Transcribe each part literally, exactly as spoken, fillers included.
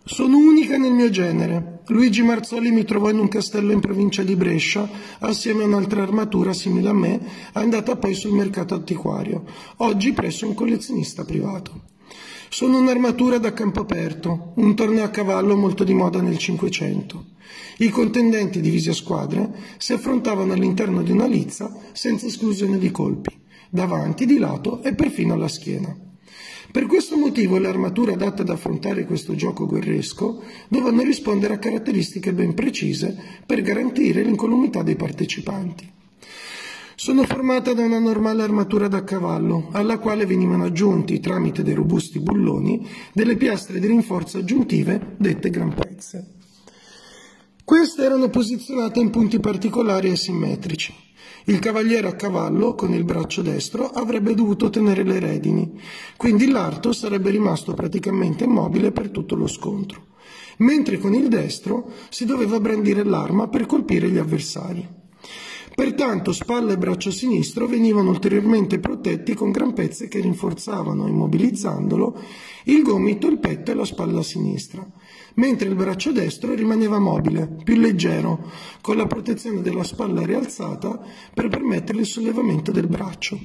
Sono unica nel mio genere. Luigi Marzoli mi trovò in un castello in provincia di Brescia, assieme a un'altra armatura simile a me, andata poi sul mercato antiquario, oggi presso un collezionista privato. Sono un'armatura da campo aperto, un torneo a cavallo molto di moda nel Cinquecento. I contendenti divisi a squadre si affrontavano all'interno di una lizza senza esclusione di colpi, davanti, di lato e perfino alla schiena. Per questo motivo le armature adatte ad affrontare questo gioco guerresco dovevano rispondere a caratteristiche ben precise per garantire l'incolumità dei partecipanti. Sono formata da una normale armatura da cavallo, alla quale venivano aggiunti, tramite dei robusti bulloni, delle piastre di rinforzo aggiuntive dette grampezze. Queste erano posizionate in punti particolari e simmetrici. Il cavaliere a cavallo, con il braccio destro, avrebbe dovuto tenere le redini, quindi l'arto sarebbe rimasto praticamente immobile per tutto lo scontro, mentre con il destro si doveva brandire l'arma per colpire gli avversari. Pertanto spalla e braccio sinistro venivano ulteriormente protetti con grampezze che rinforzavano, immobilizzandolo, il gomito, il petto e la spalla sinistra, mentre il braccio destro rimaneva mobile, più leggero, con la protezione della spalla rialzata per permettere il sollevamento del braccio.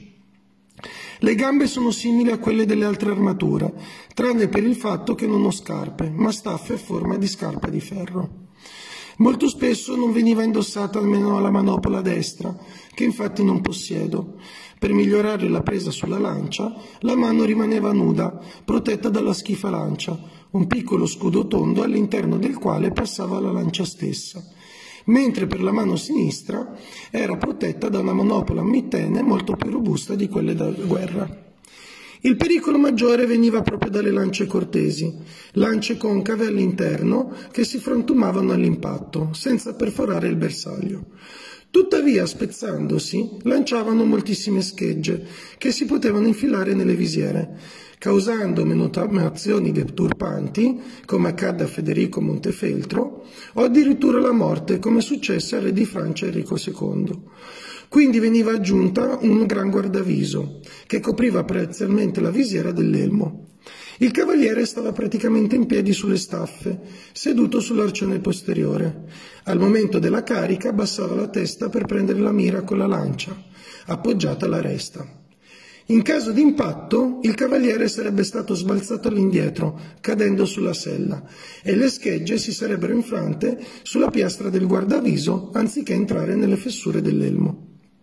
Le gambe sono simili a quelle delle altre armature, tranne per il fatto che non ho scarpe, ma staffe a forma di scarpa di ferro. Molto spesso non veniva indossata almeno la manopola destra, che infatti non possiedo. Per migliorare la presa sulla lancia, la mano rimaneva nuda, protetta dalla schifa lancia, un piccolo scudo tondo all'interno del quale passava la lancia stessa, mentre per la mano sinistra era protetta da una manopola a mittene molto più robusta di quelle da guerra. Il pericolo maggiore veniva proprio dalle lance cortesi, lance concave all'interno che si frantumavano all'impatto, senza perforare il bersaglio. Tuttavia, spezzandosi, lanciavano moltissime schegge che si potevano infilare nelle visiere, causando menomazioni deturpanti, come accadde a Federico Montefeltro, o addirittura la morte, come successe al re di Francia Enrico secondo. Quindi veniva aggiunta un gran guardaviso, che copriva parzialmente la visiera dell'elmo. Il cavaliere stava praticamente in piedi sulle staffe, seduto sull'arcione posteriore. Al momento della carica abbassava la testa per prendere la mira con la lancia, appoggiata alla resta. In caso di impatto, il cavaliere sarebbe stato sbalzato all'indietro, cadendo sulla sella, e le schegge si sarebbero infrante sulla piastra del guardaviso, anziché entrare nelle fessure dell'elmo.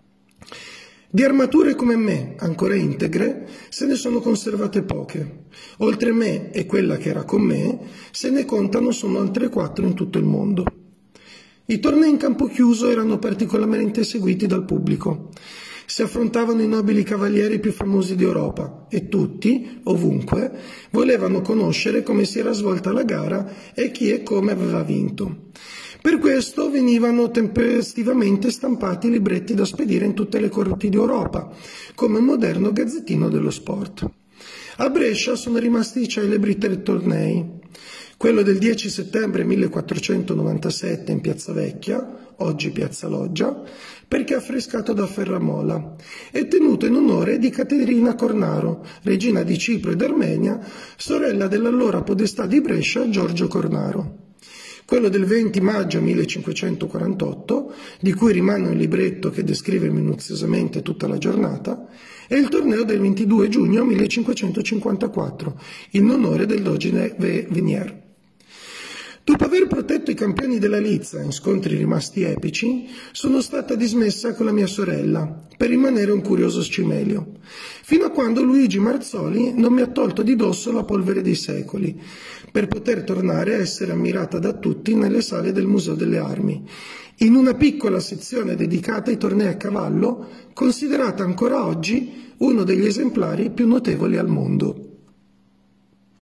Di armature come me, ancora integre, se ne sono conservate poche. Oltre me e quella che era con me, se ne contano sono altre quattro in tutto il mondo. I tornei in campo chiuso erano particolarmente seguiti dal pubblico. Si affrontavano i nobili cavalieri più famosi d'Europa e tutti, ovunque, volevano conoscere come si era svolta la gara e chi e come aveva vinto. Per questo venivano tempestivamente stampati libretti da spedire in tutte le corti d'Europa, come un moderno gazzettino dello sport. A Brescia sono rimasti celebri tre tornei. Quello del dieci settembre millequattrocentonovantasette in Piazza Vecchia, oggi Piazza Loggia, perché affrescato da Ferramola, e tenuto in onore di Caterina Cornaro, regina di Cipro ed Armenia, sorella dell'allora podestà di Brescia Giorgio Cornaro. Quello del venti maggio millecinquecentoquarantotto, di cui rimane un libretto che descrive minuziosamente tutta la giornata, e il torneo del ventidue giugno millecinquecentocinquantaquattro, in onore del Dogine Venier. Dopo aver protetto i campioni della lizza in scontri rimasti epici, sono stata dismessa con la mia sorella, per rimanere un curioso scimelio, fino a quando Luigi Marzoli non mi ha tolto di dosso la polvere dei secoli, per poter tornare a essere ammirata da tutti nelle sale del Museo delle Armi, in una piccola sezione dedicata ai tornei a cavallo, considerata ancora oggi uno degli esemplari più notevoli al mondo.